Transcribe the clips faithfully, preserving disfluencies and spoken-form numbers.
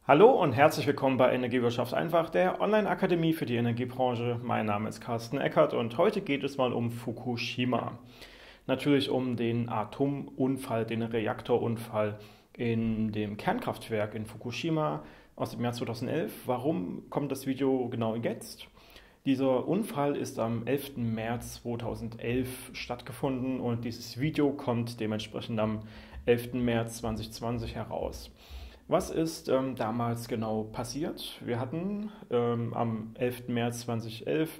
Hallo und herzlich willkommen bei Energiewirtschaft einfach, der Online-Akademie für die Energiebranche. Mein Name ist Carsten Eckert und heute geht es mal um Fukushima. Natürlich um den Atomunfall, den Reaktorunfall in dem Kernkraftwerk in Fukushima aus dem Jahr zweitausendelf. Warum kommt das Video genau jetzt? Dieser Unfall ist am elften März zweitausendelf stattgefunden und dieses Video kommt dementsprechend am elften März zweitausendzwanzig heraus. Was ist ähm, damals genau passiert? Wir hatten ähm, am elften März zweitausendelf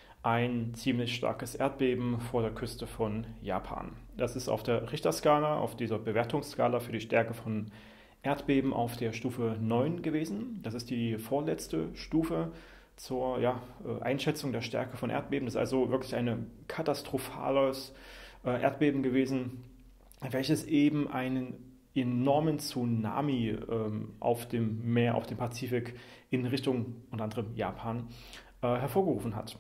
ein ziemlich starkes Erdbeben vor der Küste von Japan. Das ist auf der Richterskala, auf dieser Bewertungsskala für die Stärke von Erdbeben auf der Stufe neun gewesen. Das ist die vorletzte Stufe zur ja, Einschätzung der Stärke von Erdbeben. Das ist also wirklich ein katastrophales äh, Erdbeben gewesen, welches eben einen enormen Tsunami ähm, auf dem Meer, auf dem Pazifik in Richtung unter anderem Japan äh, hervorgerufen hat.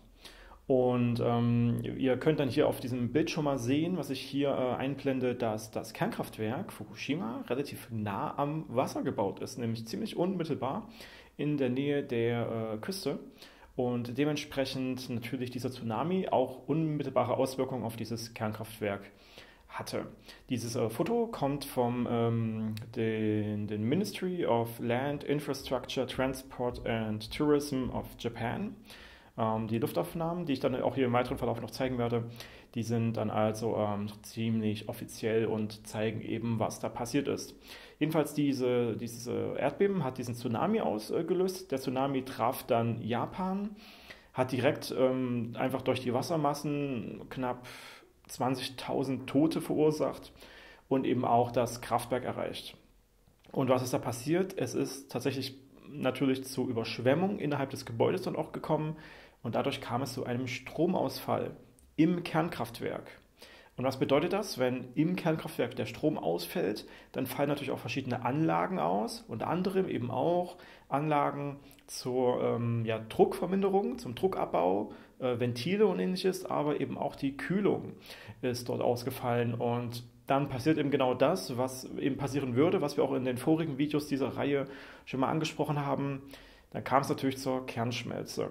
Und ähm, ihr könnt dann hier auf diesem Bild schon mal sehen, was ich hier äh, einblende, dass das Kernkraftwerk Fukushima relativ nah am Wasser gebaut ist, nämlich ziemlich unmittelbar in der Nähe der äh, Küste. Und dementsprechend natürlich dieser Tsunami auch unmittelbare Auswirkungen auf dieses Kernkraftwerk hatte. Dieses äh, Foto kommt vom ähm, den, den Ministry of Land, Infrastructure, Transport and Tourism of Japan. Ähm, die Luftaufnahmen, die ich dann auch hier im weiteren Verlauf noch zeigen werde, die sind dann also ähm, ziemlich offiziell und zeigen eben, was da passiert ist. Jedenfalls diese, dieses Erdbeben hat diesen Tsunami ausgelöst. Der Tsunami traf dann Japan, hat direkt ähm, einfach durch die Wassermassen knapp zwanzigtausend Tote verursacht und eben auch das Kraftwerk erreicht. Und was ist da passiert? Es ist tatsächlich natürlich zu Überschwemmung innerhalb des Gebäudes dann auch gekommen und dadurch kam es zu einem Stromausfall im Kernkraftwerk. Und was bedeutet das? Wenn im Kernkraftwerk der Strom ausfällt, dann fallen natürlich auch verschiedene Anlagen aus, unter anderem eben auch Anlagen zur ähm, ja, Druckverminderung, zum Druckabbau, äh, Ventile und ähnliches, aber eben auch die Kühlung ist dort ausgefallen. Und dann passiert eben genau das, was eben passieren würde, was wir auch in den vorigen Videos dieser Reihe schon mal angesprochen haben. Dann kam es natürlich zur Kernschmelze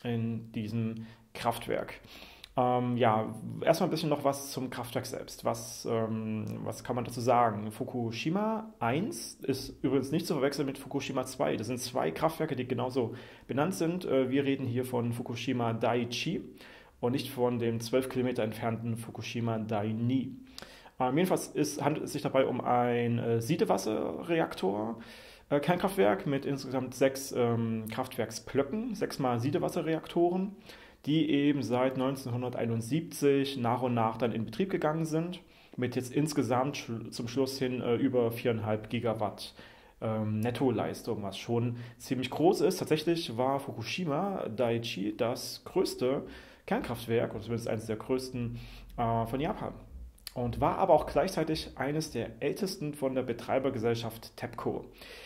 in diesem Kraftwerk. Ähm, ja, erstmal ein bisschen noch was zum Kraftwerk selbst. Was, ähm, was kann man dazu sagen? Fukushima eins ist übrigens nicht zu verwechseln mit Fukushima zwei. Das sind zwei Kraftwerke, die genauso benannt sind. Äh, wir reden hier von Fukushima Daiichi und nicht von dem zwölf Kilometer entfernten Fukushima Daini. Ähm, jedenfalls ist, handelt es sich dabei um ein äh, Siedewasserreaktor. Äh, Kernkraftwerk mit insgesamt sechs ähm, Kraftwerksblöcken, sechsmal Siedewasserreaktoren, die eben seit neunzehnhunderteinundsiebzig nach und nach dann in Betrieb gegangen sind, mit jetzt insgesamt sch- zum Schluss hin äh, über viereinhalb Gigawatt ähm, Nettoleistung, was schon ziemlich groß ist. Tatsächlich war Fukushima Daiichi das größte Kernkraftwerk, oder zumindest eines der größten äh, von Japan. Und war aber auch gleichzeitig eines der ältesten von der Betreibergesellschaft TEPCO,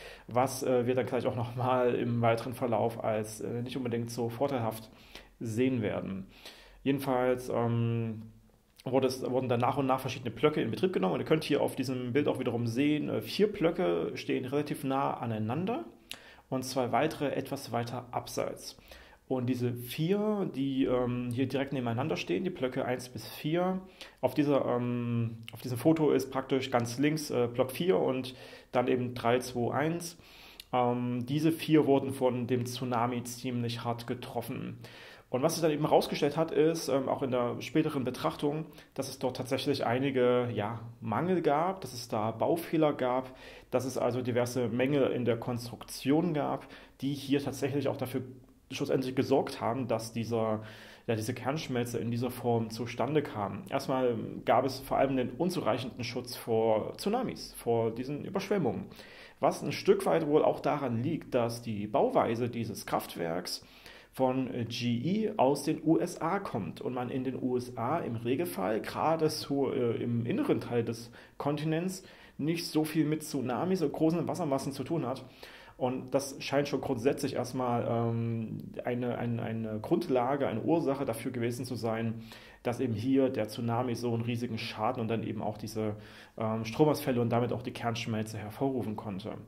was äh, wir dann gleich auch nochmal im weiteren Verlauf als äh, nicht unbedingt so vorteilhaft sehen werden. Jedenfalls ähm, wurde es, wurden dann nach und nach verschiedene Blöcke in Betrieb genommen und ihr könnt hier auf diesem Bild auch wiederum sehen, äh, vier Blöcke stehen relativ nah aneinander und zwei weitere etwas weiter abseits. Und diese vier, die ähm, hier direkt nebeneinander stehen, die Blöcke eins bis vier, auf, dieser, ähm, auf diesem Foto ist praktisch ganz links äh, Block vier und dann eben drei, zwei, eins. Ähm, diese vier wurden von dem Tsunami ziemlich hart getroffen. Und was sich dann eben herausgestellt hat, ist, ähm, auch in der späteren Betrachtung, dass es dort tatsächlich einige ja, Mangel gab, dass es da Baufehler gab, dass es also diverse Mängel in der Konstruktion gab, die hier tatsächlich auch dafür schlussendlich gesorgt haben, dass dieser, ja, diese Kernschmelze in dieser Form zustande kam. Erstmal gab es vor allem den unzureichenden Schutz vor Tsunamis, vor diesen Überschwemmungen, was ein Stück weit wohl auch daran liegt, dass die Bauweise dieses Kraftwerks von G E aus den U S A kommt und man in den U S A im Regelfall, gerade so äh, im inneren Teil des Kontinents, nicht so viel mit Tsunamis und großen Wassermassen zu tun hat. Und das scheint schon grundsätzlich erstmal ähm, eine, eine, eine Grundlage, eine Ursache dafür gewesen zu sein, dass eben hier der Tsunami so einen riesigen Schaden und dann eben auch diese ähm, Stromausfälle und damit auch die Kernschmelze hervorrufen konnte.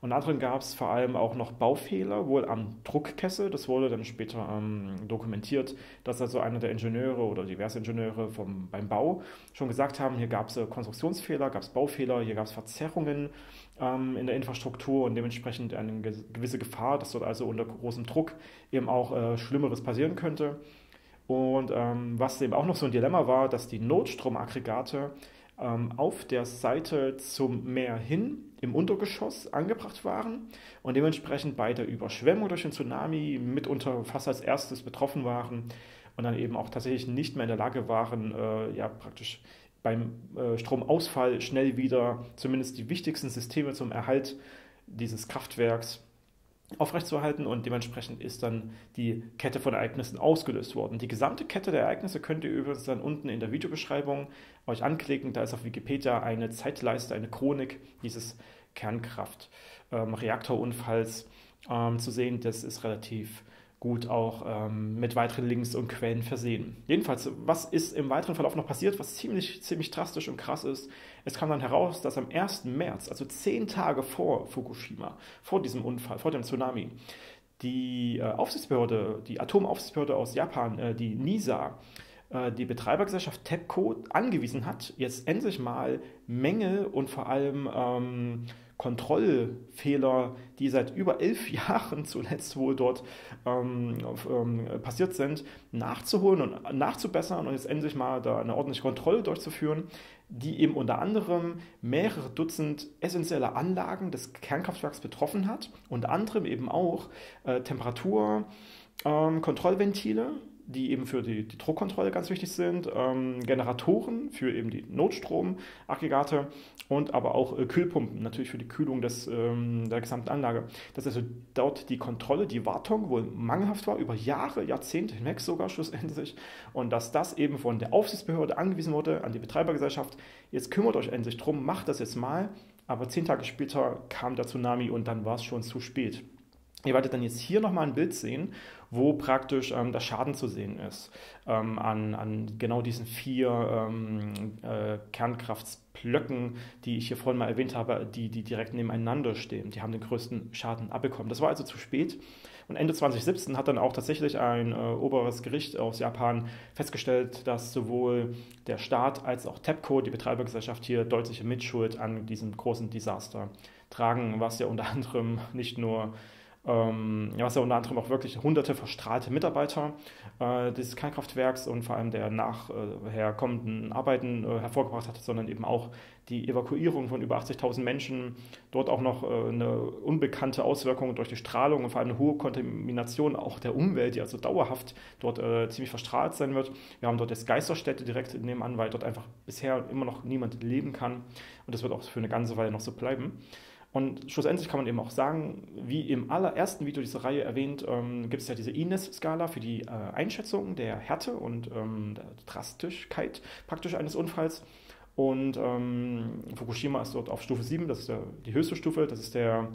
Unter anderem gab es vor allem auch noch Baufehler, wohl am Druckkessel. Das wurde dann später ähm, dokumentiert, dass also einer der Ingenieure oder diverse Ingenieure vom, beim Bau schon gesagt haben, hier gab es äh, Konstruktionsfehler, gab es Baufehler, hier gab es Verzerrungen ähm, in der Infrastruktur und dementsprechend eine gewisse Gefahr, dass dort also unter großem Druck eben auch äh, Schlimmeres passieren könnte. Und ähm, was eben auch noch so ein Dilemma war, dass die Notstromaggregate ähm, auf der Seite zum Meer hin im Untergeschoss angebracht waren und dementsprechend bei der Überschwemmung durch den Tsunami mitunter fast als erstes betroffen waren und dann eben auch tatsächlich nicht mehr in der Lage waren, äh, ja praktisch beim äh, Stromausfall schnell wieder zumindest die wichtigsten Systeme zum Erhalt dieses Kraftwerks aufrechtzuerhalten und dementsprechend ist dann die Kette von Ereignissen ausgelöst worden. Die gesamte Kette der Ereignisse könnt ihr übrigens dann unten in der Videobeschreibung euch anklicken. Da ist auf Wikipedia eine Zeitleiste, eine Chronik dieses Kernkraft-Reaktorunfalls ähm, ähm, zu sehen. Das ist relativ gut auch ähm, mit weiteren Links und Quellen versehen. Jedenfalls, was ist im weiteren Verlauf noch passiert, was ziemlich, ziemlich drastisch und krass ist? Es kam dann heraus, dass am ersten März, also zehn Tage vor Fukushima, vor diesem Unfall, vor dem Tsunami, die äh, Aufsichtsbehörde, die Atomaufsichtsbehörde aus Japan, äh, die NISA, äh, die Betreibergesellschaft TEPCO angewiesen hat, jetzt endlich mal Mängel und vor allem ähm, Kontrollfehler, die seit über elf Jahren zuletzt wohl dort ähm, ähm, passiert sind, nachzuholen und nachzubessern und jetzt endlich mal da eine ordentliche Kontrolle durchzuführen, die eben unter anderem mehrere Dutzend essentielle Anlagen des Kernkraftwerks betroffen hat, unter anderem eben auch äh, Temperaturkontrollventile, ähm, die eben für die, die Druckkontrolle ganz wichtig sind, ähm, Generatoren für eben die Notstromaggregate und aber auch äh, Kühlpumpen, natürlich für die Kühlung des, ähm, der gesamten Anlage. Dass also dort die Kontrolle, die Wartung wohl mangelhaft war, über Jahre, Jahrzehnte hinweg sogar schlussendlich, und dass das eben von der Aufsichtsbehörde angewiesen wurde, an die Betreibergesellschaft, jetzt kümmert euch endlich drum, macht das jetzt mal, aber zehn Tage später kam der Tsunami und dann war es schon zu spät. Ihr werdet dann jetzt hier nochmal ein Bild sehen, wo praktisch ähm, der Schaden zu sehen ist ähm, an, an genau diesen vier ähm, äh, Kernkraftblöcken, die ich hier vorhin mal erwähnt habe, die, die direkt nebeneinander stehen. Die haben den größten Schaden abbekommen. Das war also zu spät. Und Ende zwanzig siebzehn hat dann auch tatsächlich ein äh, oberes Gericht aus Japan festgestellt, dass sowohl der Staat als auch TEPCO, die Betreibergesellschaft, hier deutliche Mitschuld an diesem großen Desaster tragen, was ja unter anderem nicht nur Ähm, ja, was ja unter anderem auch wirklich hunderte verstrahlte Mitarbeiter äh, dieses Kernkraftwerks und vor allem der nachher kommenden Arbeiten äh, hervorgebracht hat, sondern eben auch die Evakuierung von über achtzigtausend Menschen, dort auch noch äh, eine unbekannte Auswirkung durch die Strahlung und vor allem eine hohe Kontamination auch der Umwelt, die also dauerhaft dort äh, ziemlich verstrahlt sein wird. Wir haben dort jetzt Geisterstädte direkt nebenan, weil dort einfach bisher immer noch niemand leben kann und das wird auch für eine ganze Weile noch so bleiben. Und schlussendlich kann man eben auch sagen, wie im allerersten Video dieser Reihe erwähnt, ähm, gibt es ja diese I N E S-Skala für die äh, Einschätzung der Härte und ähm, der Drastischkeit praktisch eines Unfalls. Und ähm, Fukushima ist dort auf Stufe sieben, das ist der, die höchste Stufe, das ist der,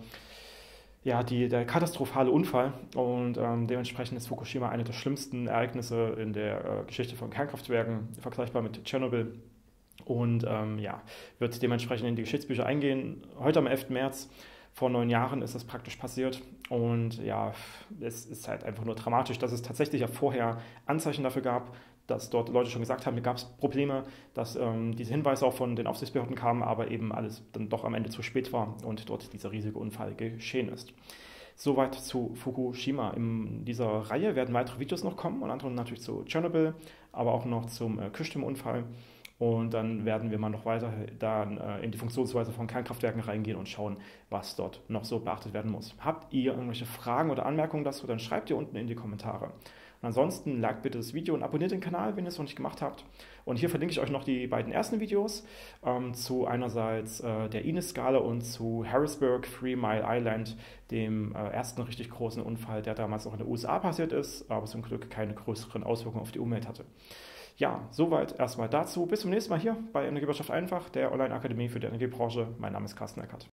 ja, die, der katastrophale Unfall. Und ähm, dementsprechend ist Fukushima eine der schlimmsten Ereignisse in der äh, Geschichte von Kernkraftwerken, vergleichbar mit Tschernobyl. Und ähm, ja, wird dementsprechend in die Geschichtsbücher eingehen. Heute am elften März, vor neun Jahren ist das praktisch passiert. Und ja, es ist halt einfach nur dramatisch, dass es tatsächlich ja vorher Anzeichen dafür gab, dass dort Leute schon gesagt haben, hier gab es Probleme, dass ähm, diese Hinweise auch von den Aufsichtsbehörden kamen, aber eben alles dann doch am Ende zu spät war und dort dieser riesige Unfall geschehen ist. Soweit zu Fukushima. In dieser Reihe werden weitere Videos noch kommen, unter anderem natürlich zu Tschernobyl, aber auch noch zum äh, Küstenunfall. Und dann werden wir mal noch weiter dann äh, in die Funktionsweise von Kernkraftwerken reingehen und schauen, was dort noch so beachtet werden muss. Habt ihr irgendwelche Fragen oder Anmerkungen dazu, dann schreibt ihr unten in die Kommentare. Und ansonsten liked bitte das Video und abonniert den Kanal, wenn ihr es noch nicht gemacht habt. Und hier verlinke ich euch noch die beiden ersten Videos ähm, zu einerseits äh, der I N E S-Skala und zu Harrisburg, Three Mile Island, dem äh, ersten richtig großen Unfall, der damals auch in den U S A passiert ist, aber zum Glück keine größeren Auswirkungen auf die Umwelt hatte. Ja, soweit erstmal dazu. Bis zum nächsten Mal hier bei Energiewirtschaft einfach, der Online-Akademie für die Energiebranche. Mein Name ist Carsten Eckert.